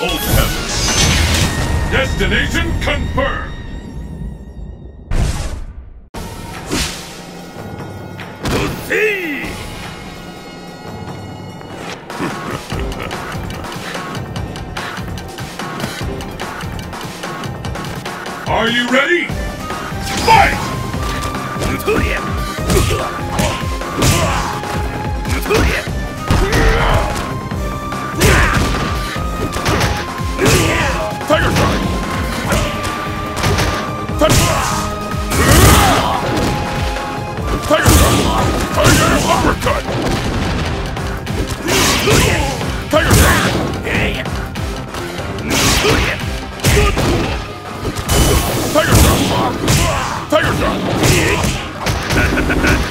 Old heaven. Destination confirmed. See! Are you ready? Fight! Tiger Strike! Tiger Strike! Tiger Uppercut! Tiger Strike! Tiger Shot! Tiger Shot!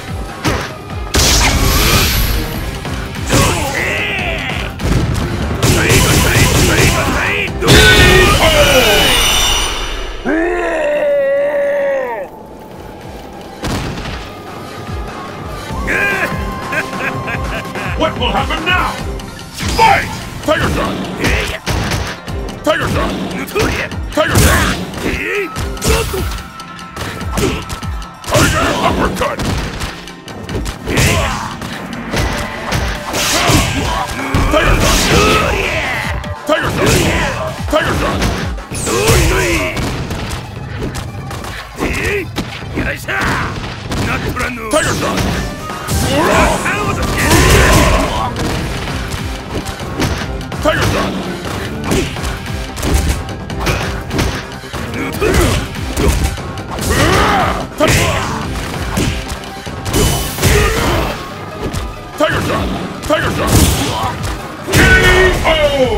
What will happen now? Fight! Tiger Shot! Tiger Shot! Tiger Shot! Tiger Uppercut! Tiger Shot! Tiger Shot! Tiger Shot! Tiger Shot! Tiger Shot! Tiger Shot! Tiger Shot! KO!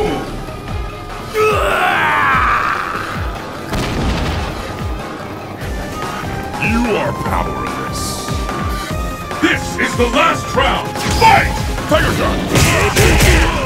You are powerless. This is the last round. Fight! Tiger Shot!